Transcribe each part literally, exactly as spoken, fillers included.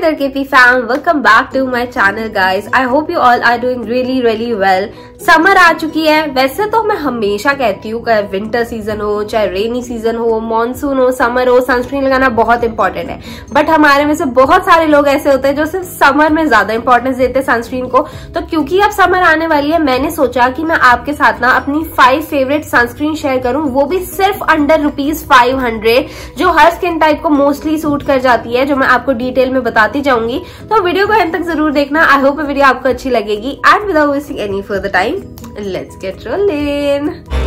there K P fam, welcome back to my channel guys. I hope you all are doing really really well. Summer आ चुकी है। वैसे तो मैं हमेशा कहती हूँ चाहे विंटर सीजन हो, चाहे रेनी सीजन हो, मॉनसून हो, समर हो, सनस्क्रीन लगाना बहुत इंपॉर्टेंट है। बट हमारे में से बहुत सारे लोग ऐसे होते हैं जो सिर्फ समर में ज्यादा इंपॉर्टेंस देते हैं सनस्क्रीन को। तो क्योंकि अब समर आने वाली है, मैंने सोचा कि मैं आपके साथ ना अपनी फाइव फेवरेट सनस्क्रीन शेयर करूं, वो भी सिर्फ अंडर रुपीज फाइव हंड्रेड, जो हर स्किन टाइप को मोस्टली सूट कर जाती है, जो मैं आपको डिटेल में बताती जाऊंगी। तो वीडियो को एंड तक जरूर देखना। आई होप वीडियो आपको अच्छी लगेगी। And without wasting any further time, let's get rolling.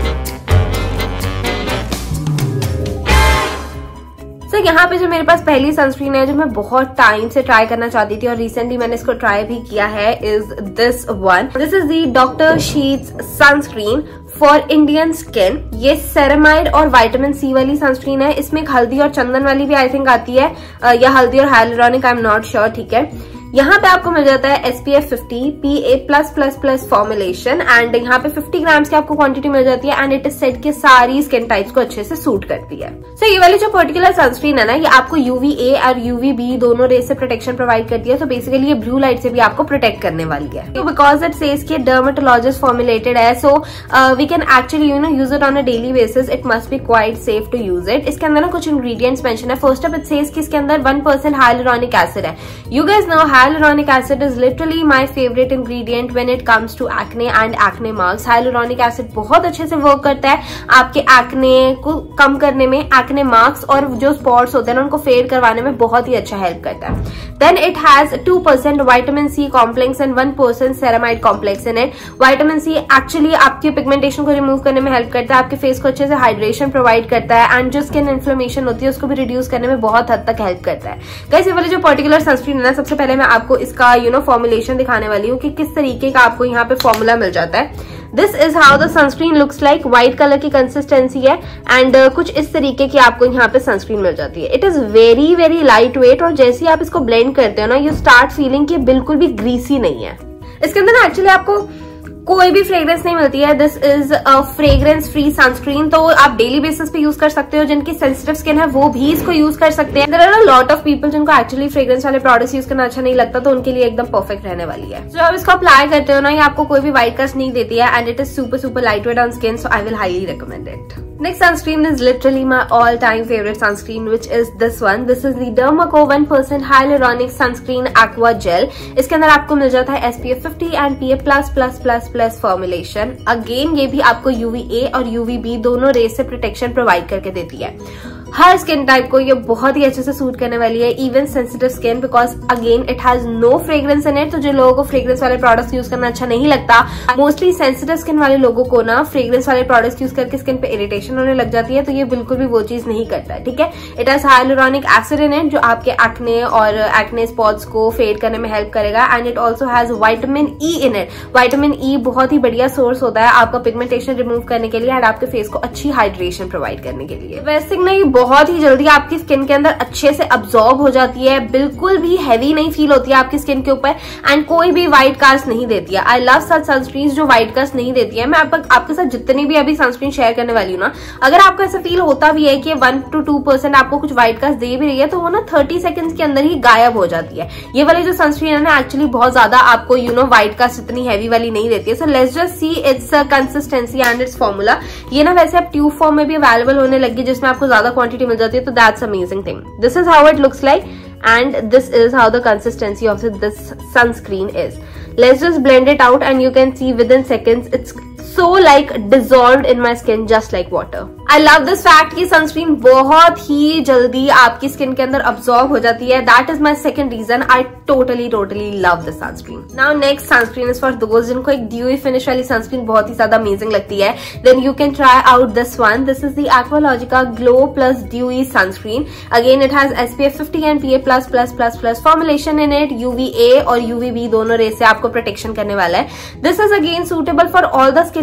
तो यहाँ पे जो मेरे पास पहली सनस्क्रीन है जो मैं बहुत टाइम से ट्राई करना चाहती थी और रिसेंटली मैंने इसको ट्राई भी किया है, is this one. This is the doctor Sheth's sunscreen for Indian skin. ये सेरेमाइड और विटामिन सी वाली सनस्क्रीन है। इसमें एक हल्दी और चंदन वाली भी आई थिंक आती है, या हल्दी और hyaluronic, I am not sure. ठीक है, यहाँ पे आपको मिल जाता है S P F fifty P A plus plus plus formulation, and यहाँ पे फिफ्टी ग्राम्स की आपको क्वांटिटी मिल जाती है, एंड इट इज सेट के सारी स्किन टाइप्स को अच्छे से सूट करती है। सो so, ये वाली जो पर्टिकुलर सनस्क्रीन है ना, ये आपको यूवी ए और यूवी बी दोनों रेस से प्रोटेक्शन प्रोवाइड करती है। तो बेसिकली ये ब्लू लाइट से भी आपको प्रोटेक्ट करने वाली है। तो बिकॉज इट सेज के डर्मेटोलॉजिस्ट फॉर्मुलेटेड है, so we can actually you know use it on a daily basis. It must be quite safe to use it. इसके अंदर ना कुछ इंग्रेडिएंट्स मेंशन है। फर्स्ट ऑफ इट सेज कि इसके अंदर वन परसेंट हाइलुरोनिक एसिड है। You guys know hyaluronic acid is literally my favorite ingredient when it comes to acne and acne marks. hyaluronic acid बहुत अच्छे से वर्क करता है आपके एक्ने को कम करने में, एक्ने मार्क्स और जो स्पॉट्स होते हैं उनको फेड करवाने में बहुत ही अच्छा हेल्प करता है। Then it has two percent vitamin C complex and one percent ceramide complex in it. Vitamin C actually आपके पिगमेंटेशन को रिमूव करने में हेल्प करता है, आपके फेस को अच्छे से हाइड्रेशन प्रोवाइड करता है, एंड जो स्किन इन्फ्लेमेशन होती है उसको भी रिड्यूस करने में बहुत हद तक हेल्प करता है। गाइस, ये वाली जो पर्टिकुलर सनस्क्रीन है ना, सबसे पहले मैं आपको इसका यू नो फॉर्मुलेशन दिखाने वाली हूँ कि किस तरीके का आपको यहाँ पे फॉर्मूला मिल जाता है। This is how the sunscreen looks like. White colour की कंसिस्टेंसी है, एंड uh, कुछ इस तरीके की आपको यहाँ पे सनस्क्रीन मिल जाती है। It is very very light weight, और जैसे ही आप इसको ब्लेंड करते हो ना, यू स्टार्ट फीलिंग कि बिल्कुल भी ग्रीसी नहीं है। इसके अंदर ना एक्चुअली आपको कोई भी फ्रेग्रेंस नहीं मिलती है। This is a fragrance free sunscreen, तो आप डेली बेसिस पे यूज कर सकते हो। जिनकी सेंसिटिव स्किन है वो भी इसको यूज कर सकते हैं। There are a lot of people जिनको एक्चुअली फ्रेग्रेंस वाले प्रोडक्ट्स यूज करना अच्छा नहीं लगता, तो उनके लिए एकदम परफेक्ट रहने वाली है। जो so, आप इसको अप्लाई करते हो ना, ये आपको कोई भी व्हाइट कास्ट नहीं देती है, and it is super super light weight on skin, so I will highly recommend it. Next sunscreen is literally my all-time favorite sunscreen, which is this one. This is the Dermaco one percent Hyaluronic Sunscreen Aqua Gel. इसके अंदर आपको मिल जाता है S P F fifty and P A plus plus plus plus formulation. Again, ये भी आपको you V A और यू वी बी दोनों रेस से प्रोटेक्शन प्रोवाइड करके देती है। हर स्किन टाइप को ये बहुत ही अच्छे से सूट करने वाली है, even sensitive skin, because again it has no fragrance in it. तो जो लोगों को फ्रेग्रेंस वाले प्रोडक्ट्स यूज करना अच्छा नहीं लगता, मोस्टली सेंसिटिव स्किन वाले लोगों को ना फ्रेग्रेंस वाले प्रोडक्ट्स यूज करके स्किन पे इरिटेशन होने लग जाती है, तो ये बिल्कुल भी वो चीज नहीं करता है। ठीक है, it has hyaluronic acid in it, जो आपके एक्ने और एक्ने स्पॉट्स को फेड करने में हेल्प करेगा, and it also has vitamin E in it. Vitamin E बहुत ही बढ़िया सोर्स होता है आपका पिगमेंटेशन रिमूव करने के लिए, एंड आपके फेस को अच्छी हाइड्रेशन प्रोवाइड करने के लिए। वैसे नहीं, बहुत ही जल्दी आपकी स्किन के अंदर अच्छे से अब्सॉर्ब हो जाती है, बिल्कुल भी हैवी नहीं फील होती है आपकी स्किन के ऊपर, एंड कोई भी व्हाइट कास्ट नहीं देती है। आई लव सच सनस्क्रीन जो व्हाइट कास्ट नहीं देती है। मैं आप, आपके साथ जितनी भी अभी सनस्क्रीन शेयर करने वाली हूँ ना, अगर आपको ऐसा फील होता भी है कि वन टू टू परसेंट आपको कुछ व्हाइट कास्ट दे भी रही है, तो वो ना थर्टी सेकेंड्स के अंदर ही गायब हो जाती है। ये वाली जो सनस्क्रीन है ना, एक्चुअली बहुत ज्यादा आपको यू नो व्हाइट कास्ट इतनी हैवी वाली नहीं देती है। So let's just see its consistency and its formula. ये ना वैसे अब ट्यूब फॉर्म में भी अवेलेबल होने लगी, जिसमें आपको ज्यादा क्वांटिटी मिल जाती है, तो that's amazing thing. This is how it looks like, and this is how the consistency of this sunscreen is. Let's just blend it out, and you can see within seconds it's so like dissolved in my skin just like water. I love this fact कि sunscreen बहुत ही जल्दी आपकी skin के अंदर absorb हो जाती है। That is my second reason I totally totally love this sunscreen. Now next sunscreen is for those जिनको एक dewy finish वाली सनस्क्रीन बहुत ही ज्यादा amazing लगती है, then you can try out this one. This is the Aqualogica Glow Plus Dewy Sunscreen. Again it has S P F fifty and P A plus plus plus plus formulation in it. U V A और U V B दोनों rays से आपको protection करने वाला है। This is again suitable for all the skin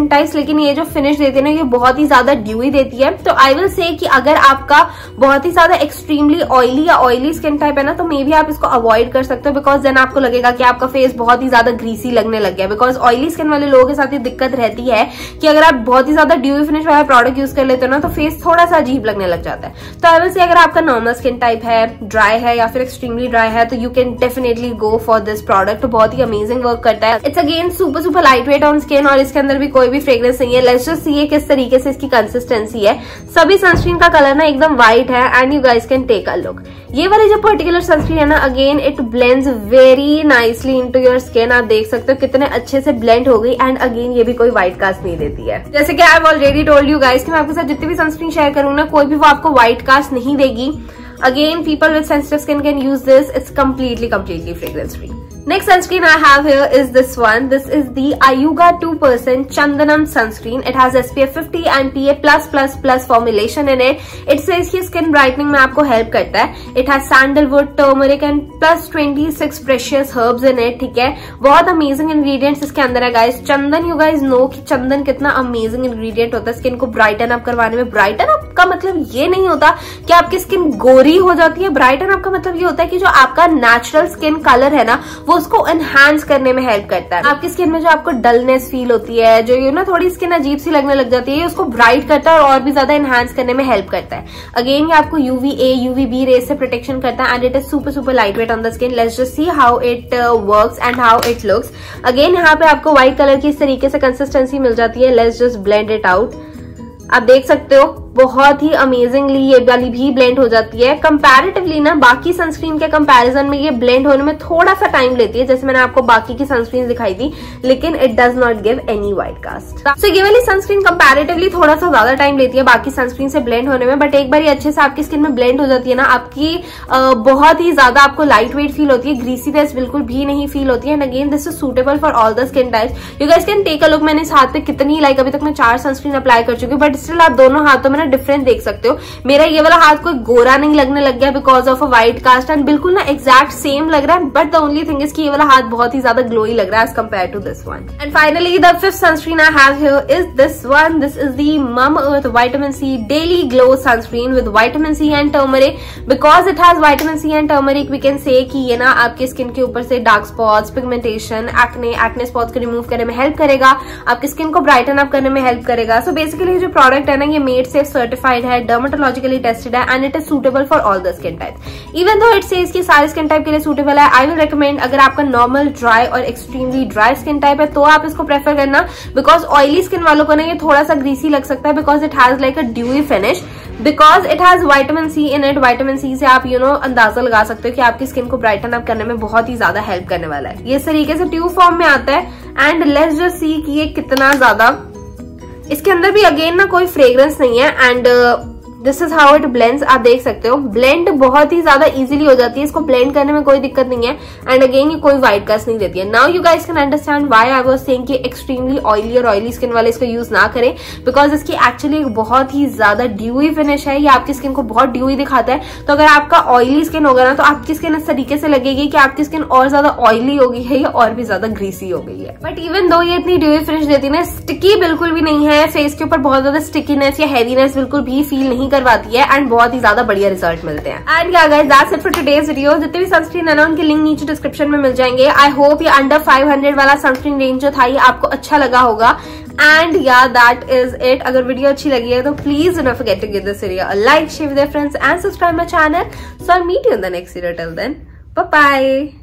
skin types, लेकिन ये जो फिनिश देती है ना ये बहुत ही ज्यादा ड्यूई देती है। तो आई विल से कि अगर आपका बहुत ही ज्यादा एक्सट्रीमली ऑयली या ऑयली स्किन टाइप है ना तो मे बी आप इसको अवॉइड कर सकते हो, बिकॉज देन आपको लगेगा कि आपका फेस बहुत ही ज्यादा ग्रीसी लगने लग गया। बिकॉज ऑयली स्किन वाले लोगों के साथ ये दिक्कत रहती है कि अगर आप बहुत ही ज्यादा ड्यूई फिनिश वाला प्रोडक्ट यूज कर लेते हो ना तो फेस थोड़ा सा अजीब लगने लग जाता है। तो आई विल से अगर आपका नॉर्मल स्किन टाइप है, ड्राई है या फिर एक्सट्रीमली ड्राई है तो you can definitely go for this product. बहुत ही अमेजिंग वर्क करता है। It's again super super light weight on skin और इसके अंदर भी कोई भी फ्रेग्रेंस नहीं है। लेट्स जस्ट सी किस तरीके से इसकी कंसिस्टेंसी है। सभी सनस्क्रीन का कलर ना एकदम व्हाइट है and you guys can take a look. ये वाली जो पर्टिकुलर सनस्क्रीन है ना again it blends very nicely into your skin. आप देख सकते हो कितने अच्छे से ब्लेंड हो गई एंड अगेन ये भी कोई व्हाइट कास्ट नहीं देती है। जैसे कि I have already told you guys कि मैं आपके साथ जितनी भी सनस्क्रीन शेयर करूँ ना कोई भी वो आपको व्हाइट कास्ट नहीं देगी। Again, people with sensitive skin can use this. It's completely, completely fragrance free. Next sunscreen I have here is this one. This is the Ayuga two percent Chandanam sunscreen. It has S P F fifty and P A plus plus plus formulation in it. It says कि skin brightening में आपको help करता है. It has sandalwood, turmeric and plus twenty-six precious herbs in it. ठीक है, बहुत amazing ingredients इसके अंदर है guys. Chandan, you guys know कि चंदन कितना amazing ingredient होता है स्किन को ब्राइटन अप करवाने में। ब्राइटन अप का मतलब ये नहीं होता कि आपकी स्किन गोरी हो जाती है। ब्राइटन अप का मतलब ये होता है कि जो आपका नेचुरल स्किन कलर है ना वो उसको एनहांस करने में हेल्प करता है। आपकी स्किन में जो आपको डलनेस फील होती है, जो यू ना थोड़ी स्किन अजीब सी लगने लग जाती है, उसको ब्राइट करता है और, और भी ज्यादा एनहांस करने में हेल्प करता है। अगेन ये आपको UV A UV B rays से प्रोटेक्शन करता है and it is super super light weight on the skin. Let's just see how it works and how it looks. Again यहाँ पे आपको व्हाइट कलर की इस तरीके से कंसिस्टेंसी मिल जाती है। Let's just blend it out. आप देख सकते हो बहुत ही अमेजिंगली ये वाली भी ब्लेंड हो जाती है। कंपैरेटिवली ना बाकी सनस्क्रीन के कंपैरिजन में ये ब्लेंड होने में थोड़ा सा टाइम लेती है, जैसे मैंने आपको बाकी की सनस्क्रीन दिखाई थी, लेकिन it does not give any white cast. So ये वाली सनस्क्रीन कंपैरेटिवली थोड़ा सा ज्यादा टाइम लेती है बाकी सनस्क्रीन से ब्लेंड होने में, बट एक बार अच्छे से आपकी स्किन में ब्लेंड हो जाती है ना आपकी आ, बहुत ही ज्यादा आपको लाइट वेट फील होती है, ग्रीसीनेस बिल्कुल भी नहीं फील होती है। And again this is suitable for all the skin types. You guys can take a look. मैंने इस हाथ पे कितनी लाइक अभी तक मैं चार सनस्क्रीन अप्लाई कर चुकी हूँ, बट स्टिल आप दोनों हाथों में ना डिफरेंस देख सकते हो। मेरा ये वाला हाथ कोई गोरा नहीं लगने लग गया because of a white cast and बिल्कुल ना एग्जैक्ट सेम लग रहा है, but the only thing is कि ये वाला हाथ बहुत ही ज्यादा ग्लोई लग रहा है as compare to this one. And finally the fifth sunscreen I have here is this one. This is the Mamaearth Vitamin C Daily Glow Sunscreen with Vitamin C and Turmeric. Because it has Vitamin C and Turmeric, we can say कि ये ना आपके skin के ऊपर से dark spots, pigmentation, acne acne spots को remove करने में हेल्प करेगा, आपकी स्किन को ब्राइटन अप करने में हेल्प करेगा। सो बेसिकली जो प्रोडक्ट है ना ये मेड सेफ सर्टिफाइड है, डर्मेटोलॉजिकली टेस्टेड है and it is suitable for all the skin types. Even though it says कि सारे स्किन टाइप के लिए सूटेबल है, आई विल रिकमेंड अगर आपका नॉर्मल ड्राई और एक्सट्रीमली ड्राई स्किन टाइप है तो आप इसको प्रेफर करना, बिकॉज ऑयली स्किन वालों को ना ये थोड़ा सा ग्रीसी लग सकता है because it has like a dewy finish, because it has vitamin C in it. Vitamin C से आप यू नो अंदाजा लगा सकते हो कि आपकी स्किन को ब्राइटन अप करने में बहुत ही ज्यादा हेल्प करने वाला है। ये इस तरीके से ट्यूब फॉर्म में आता है एंड लेट्स जस्ट सी कि ये कितना ज्यादा, इसके अंदर भी अगेन ना कोई फ्रेग्रेंस नहीं है and this is how it blends. आप देख सकते हो ब्लेंड बहुत ही ज्यादा इजीली हो जाती है, इसको ब्लेंड करने में कोई दिक्कत नहीं है एंड अगेन ये कोई व्हाइट कास्ट नहीं देती है। Now you guys can understand why I was saying कि एक्सट्रीमली ऑयली और ऑयली स्किन वाले इसको यूज ना करें, बिकॉज इसकी एक्चुअली एक बहुत ही ज्यादा ड्यूई फिनिश है। ये आपकी स्किन को बहुत ड्यूई दिखाता है। तो अगर आपका ऑयली स्किन होगा ना तो आपकी स्किन इस तरीके से लगेगी कि आपकी स्किन और ज्यादा ऑयली हो गई है या और भी ज्यादा ग्रीसी हो गई है। बट इवन दो ये इतनी ड्यूई फिनिश देती है ना, स्टिकी बिल्कुल भी नहीं है, फेस के ऊपर बहुत ज्यादा स्टिकीनेस या हैवीनेस बिल्कुल भी फील नहीं करवाती है एंड बहुत ही ज्यादा बढ़िया रिजल्ट मिलते हैं। एंड क्या guys that's it for today's video. जितने भी सनस्क्रीन है ना उनके लिंक नीचे डिस्क्रिप्शन में मिल जाएंगे। आई होप ये अंडर फाइव हंड्रेड वाला सनस्क्रीन रेंज जो था ये आपको अच्छा लगा होगा। And yeah that is it. अगर वीडियो अच्छी लगी है तो please do not forget to give this video a like, share with your friends and subscribe my channel. So I meet you in the next video. Till then bye bye.